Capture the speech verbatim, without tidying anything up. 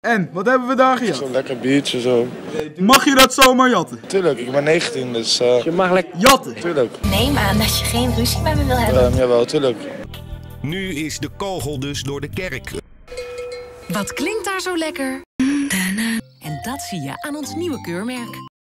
En, wat hebben we daar gejat? Zo'n lekker biertje zo. Mag je dat zomaar jatten? Tuurlijk, ik ben negentien, dus uh, Je mag lekker Jatten? tuurlijk. Neem aan dat je geen ruzie met me wil hebben. Um, jawel, tuurlijk. Nu is de kogel dus door de kerk. Wat klinkt daar zo lekker? En dat zie je aan ons nieuwe keurmerk.